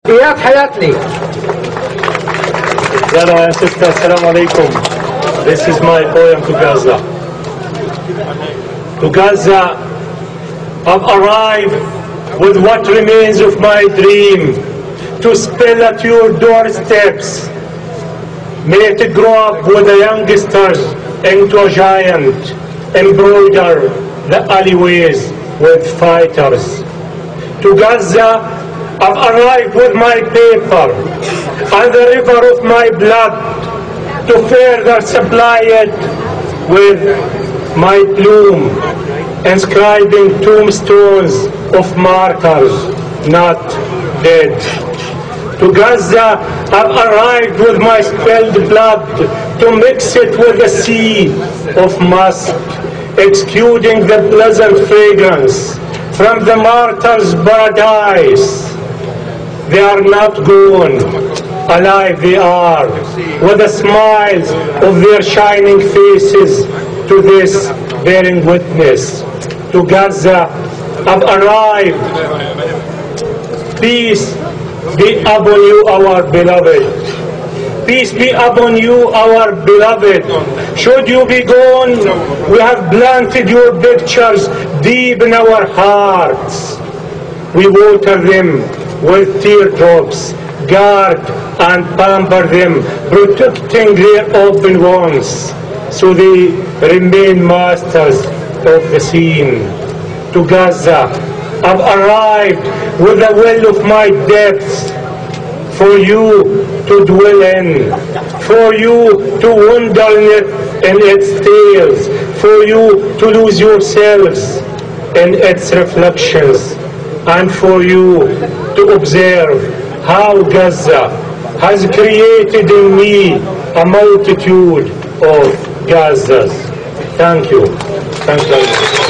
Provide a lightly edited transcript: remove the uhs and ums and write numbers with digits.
إياد حياتله. Brother and sister, assalamu alaikum. This is my poem to Gaza. To Gaza, I've arrived with what remains of my dream to spill at your doorsteps. May it grow up with the youngsters into a giant, embroider the alleyways with fighters. To Gaza, I've arrived with my paper and the river of my blood to further supply it with my plume, inscribing tombstones of martyrs, not dead. To Gaza, I've arrived with my spilled blood to mix it with the sea of musk, exuding the pleasant fragrance from the martyrs' paradise. They are not gone, alive they are, with the smiles of their shining faces to this bearing witness. To Gaza, I've arrived. Peace be upon you, our beloved. Peace be upon you, our beloved. Should you be gone, we have planted your pictures deep in our hearts. We water them with teardrops, guard and pamper them, protecting their open wounds, so they remain masters of the scene. To Gaza, I've arrived with the well of my depths for you to dwell in, for you to wander in its tales, for you to lose yourselves in its reflections, and for you to observe how Gaza has created in me a multitude of Gazas. Thank you. Thank you.